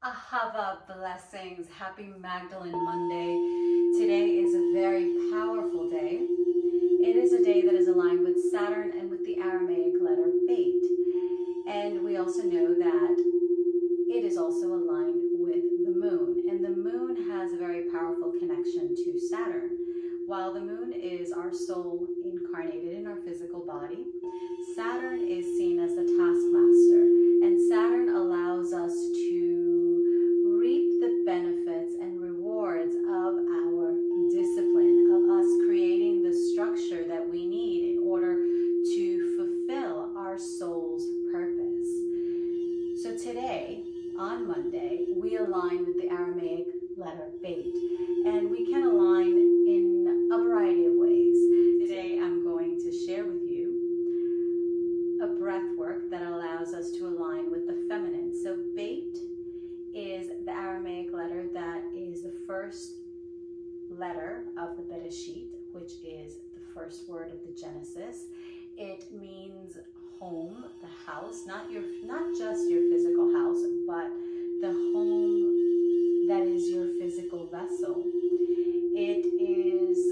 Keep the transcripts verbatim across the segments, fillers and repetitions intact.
Ahava blessings. Happy Magdalene Monday. Today is a very powerful day. It is a day that is aligned with Saturn and with the Aramaic letter Beit. And we also know that it is also aligned with the moon. And the moon has a very powerful connection to Saturn. While the moon is our soul incarnated in our physical body, Saturn is seen as the taskmaster. And Saturn allows us to reap the benefits and rewards of our discipline, of us creating the structure that we need in order to fulfill our soul's purpose. So today, on Monday, we align with the Aramaic letter Beit, and we can align in a variety of ways. Today, I'm going to share with you a breath work that allows us to align with the feminine. So Beit is the Aramaic letter that is the first letter of the Bereshit, which is the first word of the Genesis. It means home, the house, not your, not just your physical house, but the home that is your physical vessel. It is,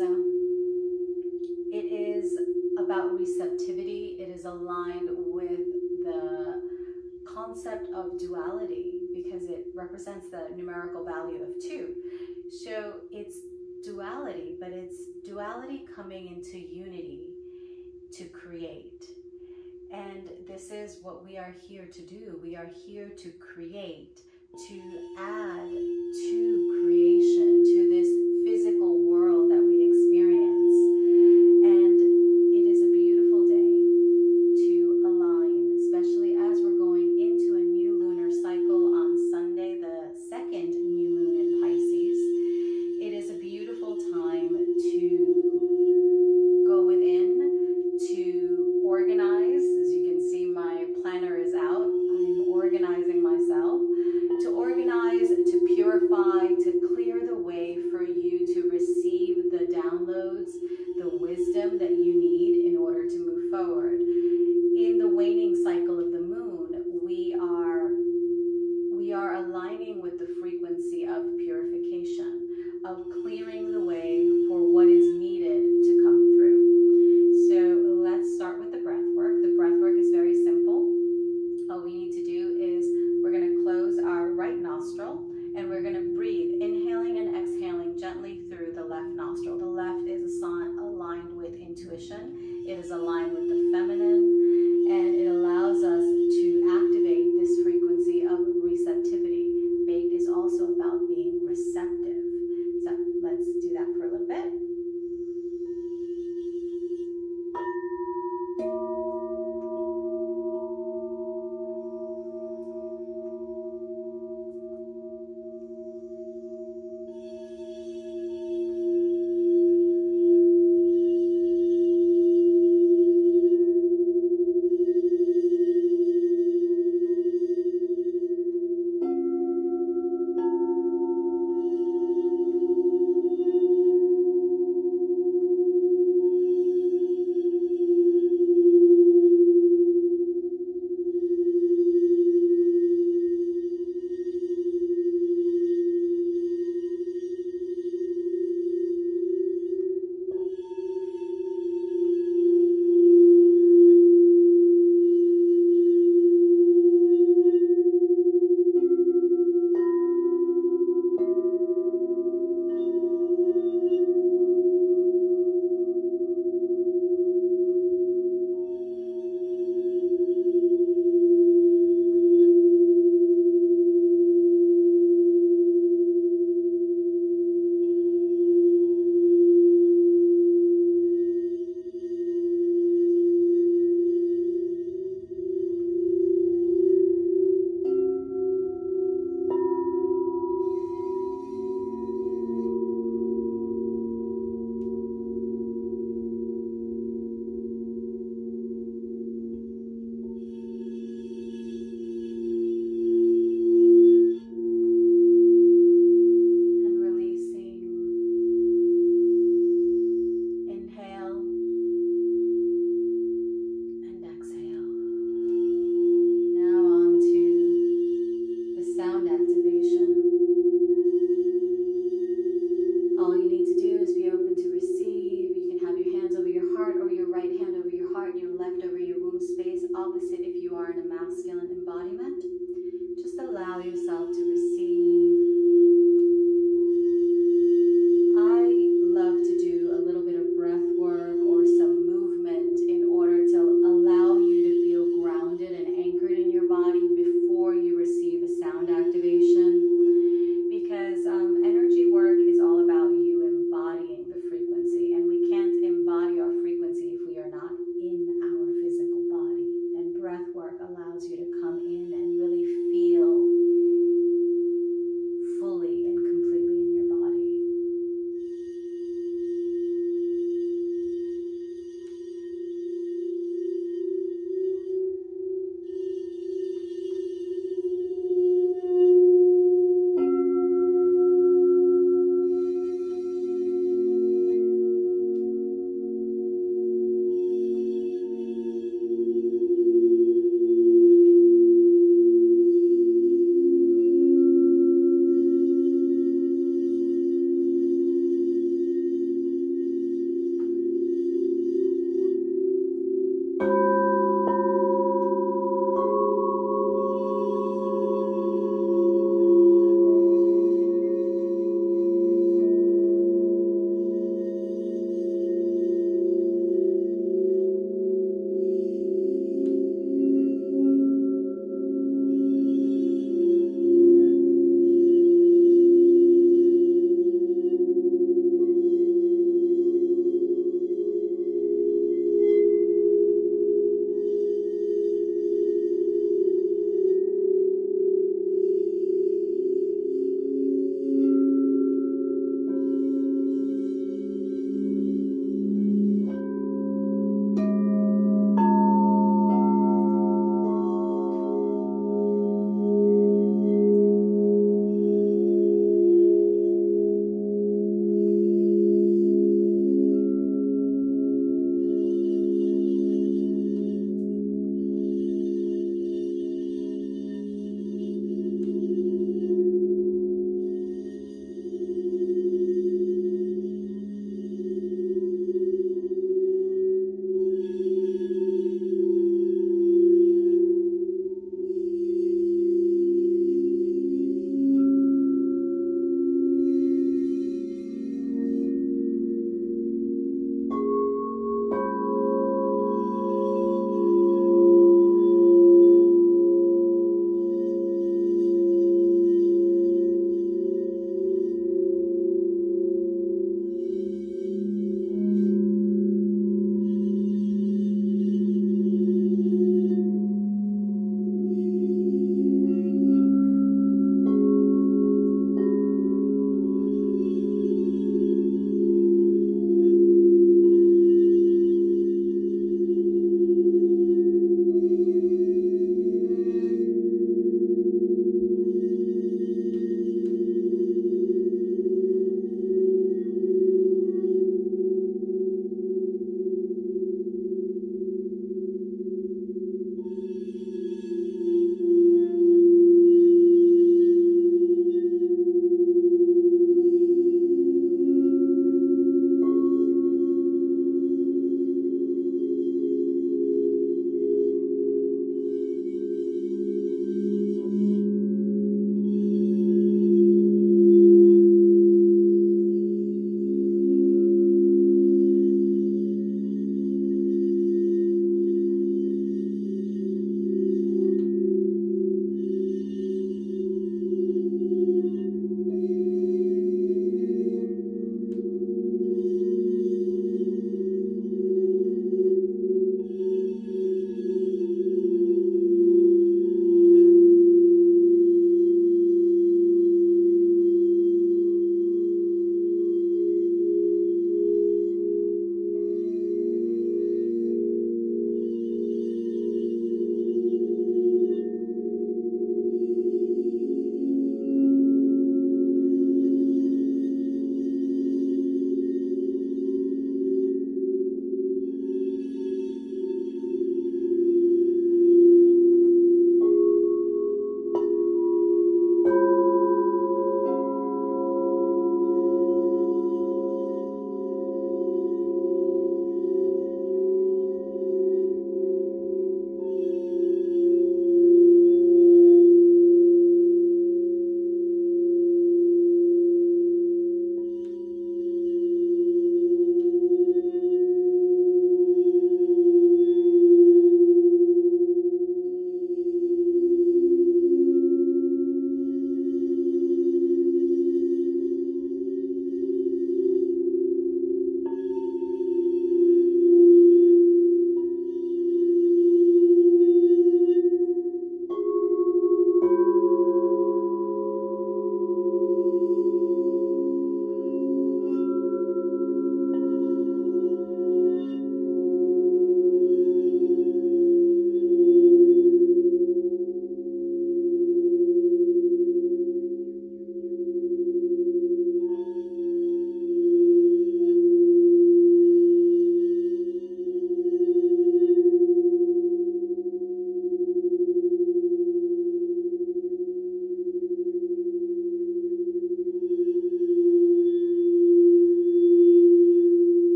it is about receptivity. It is aligned with the concept of duality because it represents the numerical value of two. So it's duality, but it's duality coming into unity to create. And this is what we are here to do. We are here to create, to add to creation, to this physical world that we experience. And it is a beautiful day to align, especially as we're going into a new lunar cycle on Sunday, the second new moon in Pisces. It is a beautiful time to go within, to organize. As you can see, my planner is out. I'm organizing myself. To organize, to purify, to clear the way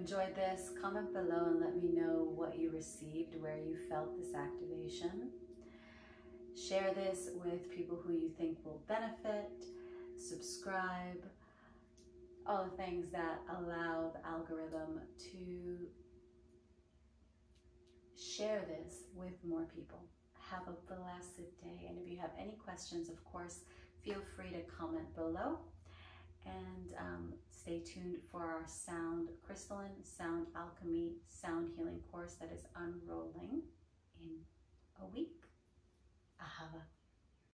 enjoyed this, comment below and let me know what you received, where you felt this activation. Share this with people who you think will benefit. Subscribe. All the things that allow the algorithm to share this with more people. Have a blessed day. And if you have any questions, of course, feel free to comment below. And um, stay tuned for our sound, Crystalline Sound Alchemy Sound Healing course that is unrolling in a week. Ahava.